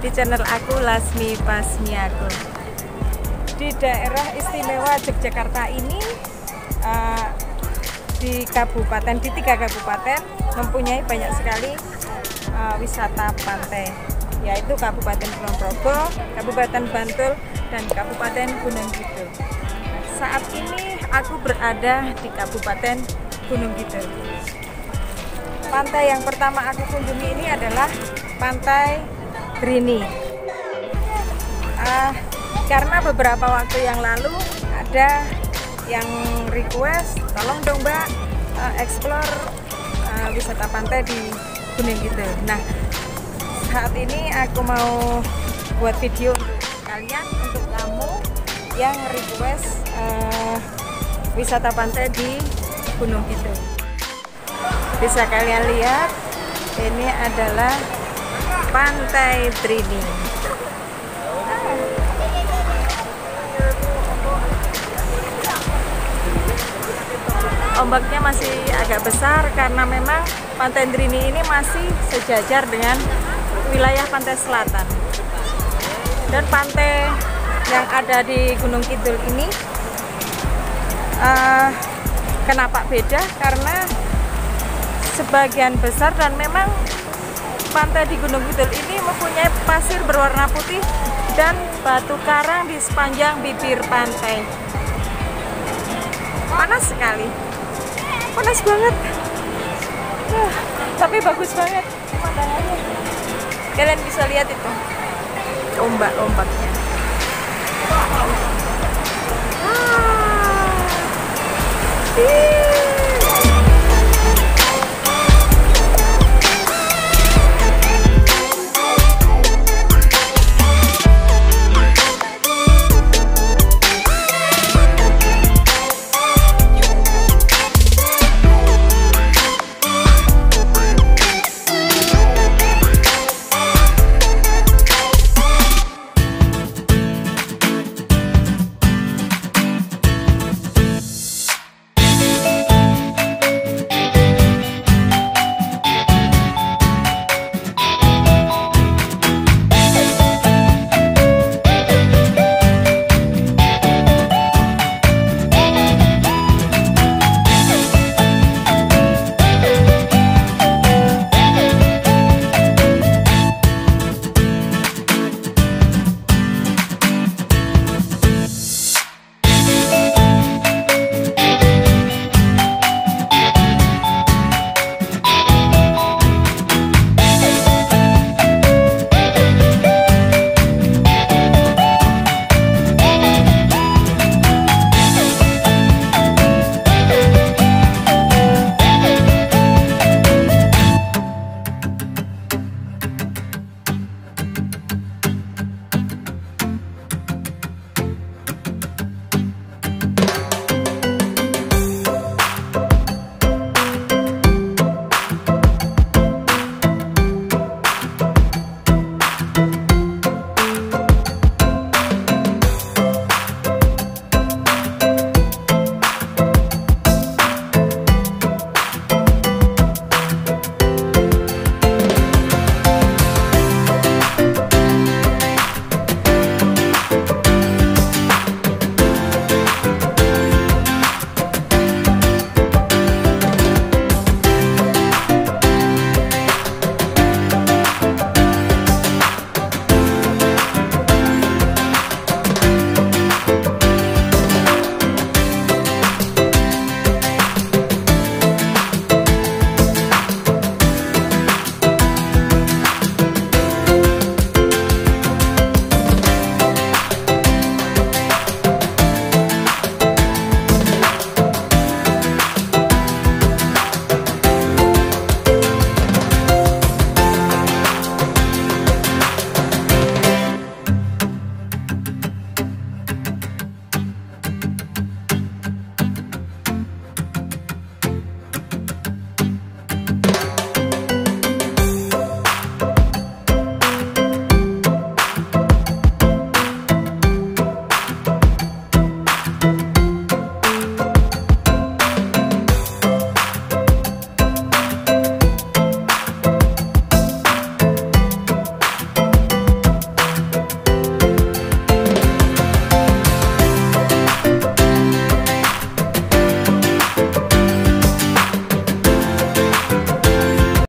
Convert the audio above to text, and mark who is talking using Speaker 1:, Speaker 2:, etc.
Speaker 1: di channel aku Lasmi Pasmiaku. Di daerah istimewa Yogyakarta ini di 3 kabupaten mempunyai banyak sekali wisata pantai, yaitu Kabupaten Kulon Progo, Kabupaten Bantul, dan Kabupaten Gunung Kidul. Saat ini aku berada di Kabupaten Gunung Kidul. Pantai yang pertama aku kunjungi ini adalah Pantai Drini. Karena beberapa waktu yang lalu ada yang request, tolong dong Mbak explore wisata pantai di Gunung Kidul. Nah, saat ini aku mau buat video kalian, untuk kamu yang request wisata pantai di Gunung Kidul. Bisa kalian lihat, ini adalah Pantai Drini. Ombaknya masih agak besar karena memang Pantai Drini ini masih sejajar dengan wilayah pantai selatan. Dan pantai yang ada di Gunung Kidul ini kenapa beda? Karena sebagian besar dan memang pantai di Gunung Kidul ini mempunyai pasir berwarna putih dan batu karang di sepanjang bibir pantai. Panas sekali, panas banget, tapi bagus banget pemandangannya. Kalian bisa lihat itu ombak-ombaknya. Ih.